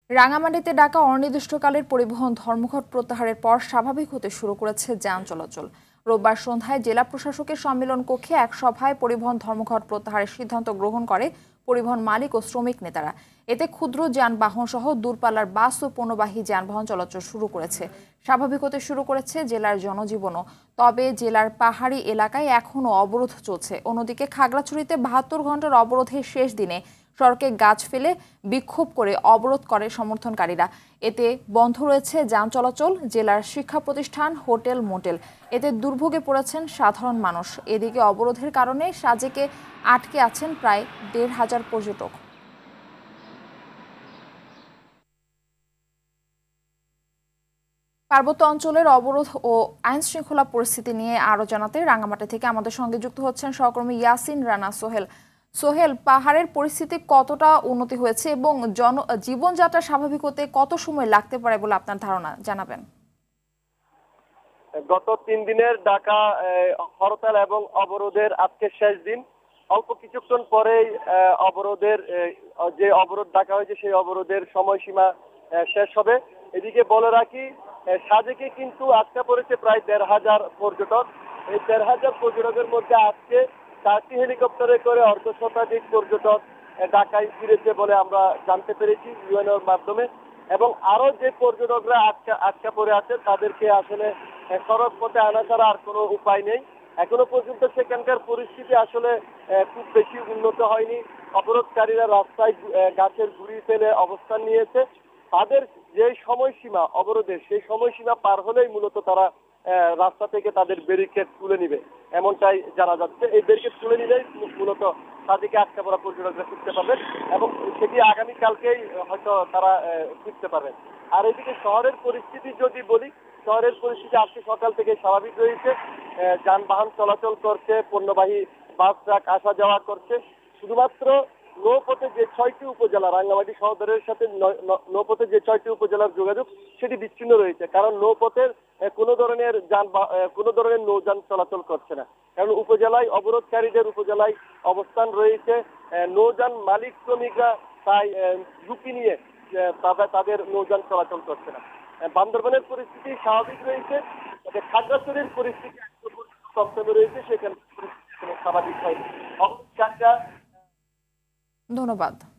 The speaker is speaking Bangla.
রাঙামাটিতে ডাকা অনির্দিষ্টকালের পরিবহন ধর্মঘট প্রত্যাহারের পর স্বাভাবিক হতে শুরু করেছে যান চলাচল। রোববার সন্ধ্যায় জেলা প্রশাসকের সম্মেলন কক্ষে এক সভায় পরিবহন ধর্মঘট প্রত্যাহারের সিদ্ধান্ত গ্রহণ করে পরিবহন মালিক ও শ্রমিক নেতারা। এতে ক্ষুদ্র যানবাহন সহ দূরপাল্লার বাস ও পণ্যবাহী যানবাহন চলাচল শুরু করেছে। স্বাভাবিক হতে শুরু করেছে জেলার জনজীবনও। তবে জেলার পাহাড়ি এলাকায় এখনও অবরোধ চলছে। অন্যদিকে খাগড়াছড়িতে ৭২ ঘন্টার অবরোধের শেষ দিনে সড়কে গাছ ফেলে বিক্ষোভ করে অবরোধ করে সমর্থনকারীরা। এতে বন্ধ রয়েছে যান চলাচল, জেলার শিক্ষা প্রতিষ্ঠান, হোটেল, মোটেল। এতে দুর্ভোগে পড়েছেন সাধারণ মানুষ। এদিকে অবরোধের কারণে সাজেকে আটকে আছেন প্রায় ১৫০০ পর্যটক। পার্বত্য অঞ্চলের অবরোধ ও আইন শৃঙ্খলা পরিস্থিতি নিয়ে আরো জানাতে রাঙামাটি থেকে আমাদের সঙ্গে যুক্ত হচ্ছেন সহকর্মী ইয়াসিন রানা সোহেল। সোহেল, পাহাড়ের পরিস্থিতি কতটা উন্নতি হয়েছে এবং জীবনযাত্রা স্বাভাবিক হতে কত সময় লাগতে পারে বলে আপনার ধারণা জানাবেন? গত ৩ দিনের ডাকা হরতাল এবং অবরোধের আজকে শেষ দিন। অল্প কিছুক্ষণ পরেই অবরোধের যে অবরোধ ডাকা হয়েছে সেই অবরোধের সময়সীমা শেষ হবে। এদিকে বলে রাখি, সাজেকে কিন্তু আটকা পড়েছে প্রায় ১৫০০ পর্যটক। এই ১৫০০ পর্যটকের মধ্যে আজকে ৪টি হেলিকপ্টারে করে অর্ধশতাধিক পর্যটক ঢাকায় ফিরেছে বলে আমরা জানতে পেরেছি ইউএনওর মাধ্যমে। এবং আরো যে পর্যটকরা আটকা পড়ে আছে তাদেরকে আসলে সড়ক পথে আনা ছাড়া আর কোনো উপায় নেই। এখনো পর্যন্ত সেখানকার পরিস্থিতি আসলে খুব বেশি উন্নত হয়নি। অবরোধকারীরা রাস্তায় গাছের গুঁড়ি ফেলে অবস্থান নিয়েছে। তাদের যে সময়সীমা অবরোধের, সেই সময়সীমা পার হলেই মূলত তারা রাস্তা থেকে তাদের ব্যারিকেড তুলে নিবে, এমনটাই জানা যাচ্ছে। এই ব্যারিকেড তুলে নিলেই মূলত তাদেরকে আটকা পড়া পর্যটকরা ফিরতে পারবেন এবং সেটি আগামীকালকেই হয়তো তারা ফিরতে পারবেন। আর এদিকে শহরের পরিস্থিতি যদি বলি, শহরের পরিস্থিতি আজকে সকাল থেকে স্বাভাবিক রয়েছে। যানবাহন চলাচল করছে, পণ্যবাহী বাস ট্রাক আসা যাওয়া করছে। শুধুমাত্র নৌপথে যে ৬টি উপজেলা, রাঙ্গামাটি সদরের সাথে নৌপথে যে ৬টি উপজেলার যোগাযোগ সেটি বিচ্ছিন্ন রয়েছে, কারণ নৌপথের কোনো ধরনের নৌযান চলাচল করছে না। কারণ উপজেলায় অবরোধকারীদের উপজেলায় অবস্থান রয়েছে। নৌযান মালিক শ্রমিকরা তাই ঝুঁকি নিয়ে তাদের নৌযান চলাচল করছে না। বান্দরবানের পরিস্থিতি স্বাভাবিক রয়েছে, তবে খাগড়াছড়ির পরিস্থিতি কমে রয়েছে, সেখানে স্বাভাবিক হয়নি। অবরোধকারীরা ধন্যবাদ।